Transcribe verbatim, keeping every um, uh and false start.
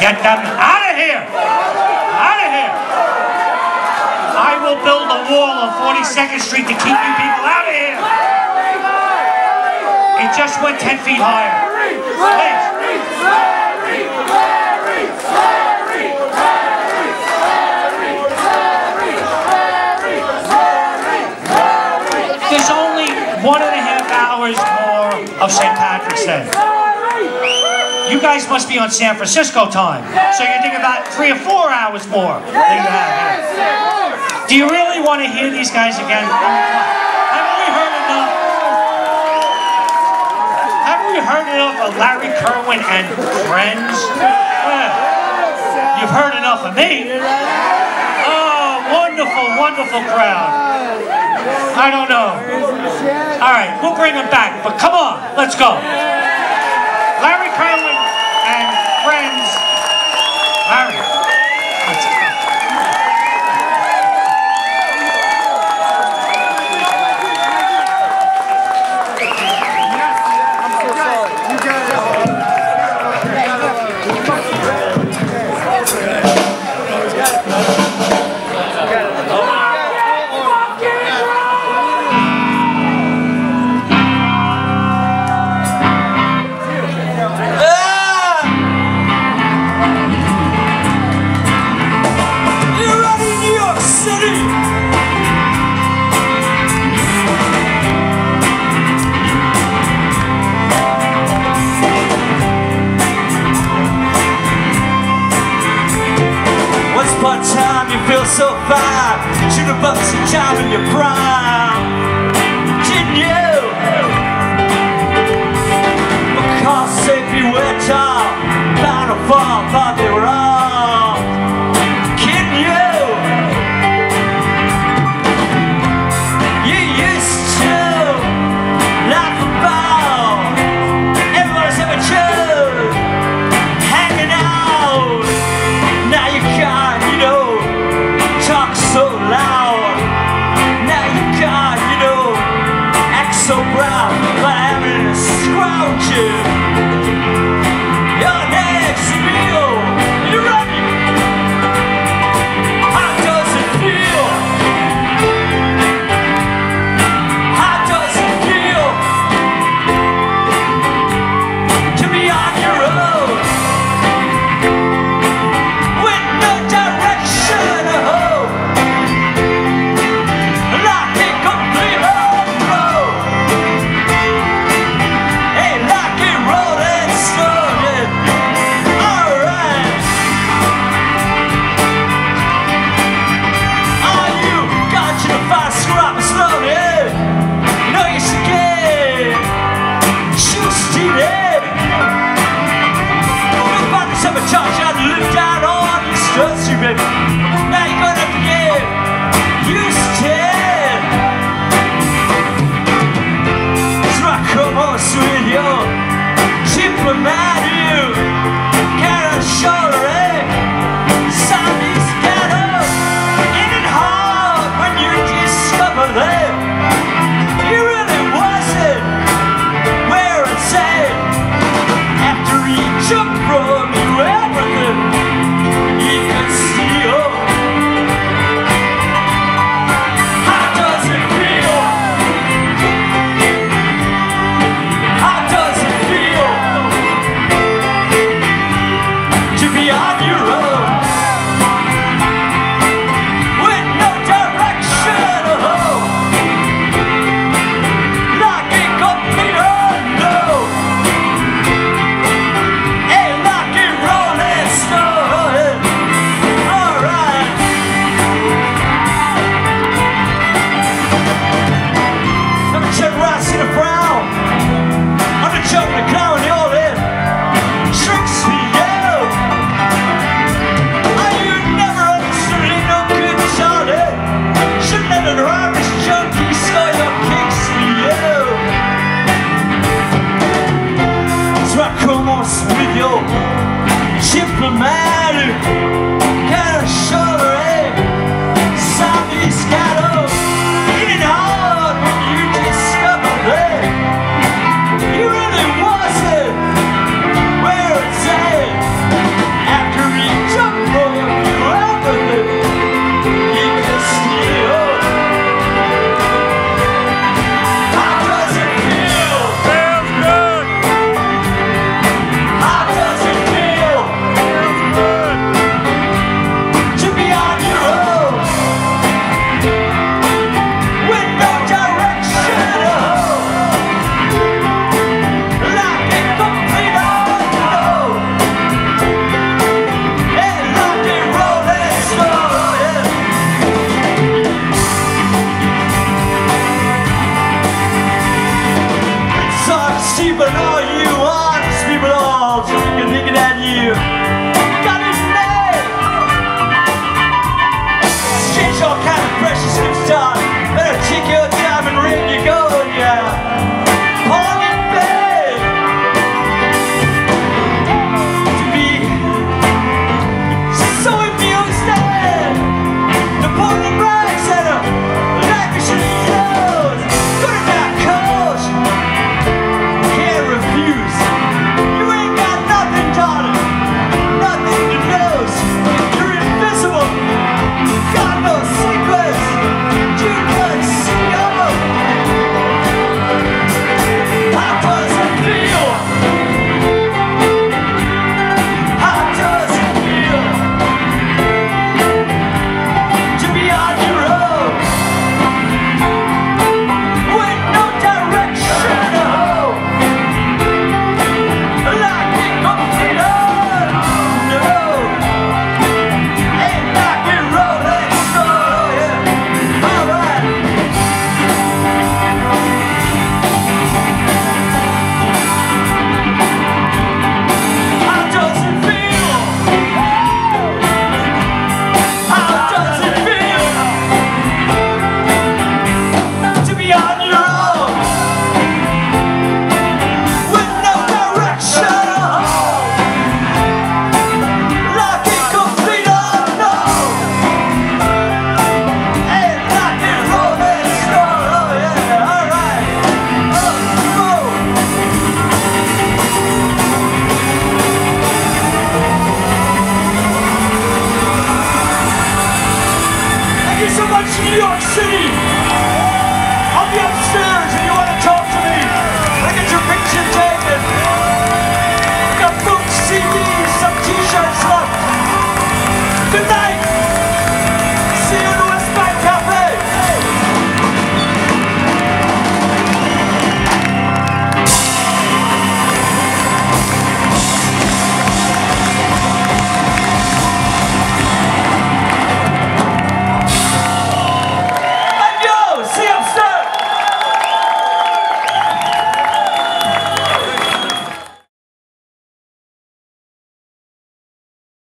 Get them out of here! Out of here! I will build a wall on forty-second Street to keep you people out of here! It just went ten feet higher. Please. There's only one and a half hours more of Saint Patrick's Day. You guys must be on San Francisco time, so you're thinking about three or four hours more than you have here. Do you really want to hear these guys again? Haven't we heard enough? Haven't we heard enough of Larry Kerwin and friends? Yeah. You've heard enough of me. Oh, wonderful, wonderful crowd. I don't know. All right, we'll bring them back, but come on, let's go. Larry Kerwin and friends. Larry, let's go. I'm so sorry. You got it. So fine, should have bucked some time in your prime, didn't you? Because if you were tall, bound to fall, thought they were all kidding you. You used to laugh about everybody's ever chose hanging out. Now you can't, you know, talk so loud. Now you can't, you know, act so See, but all you honest people all together.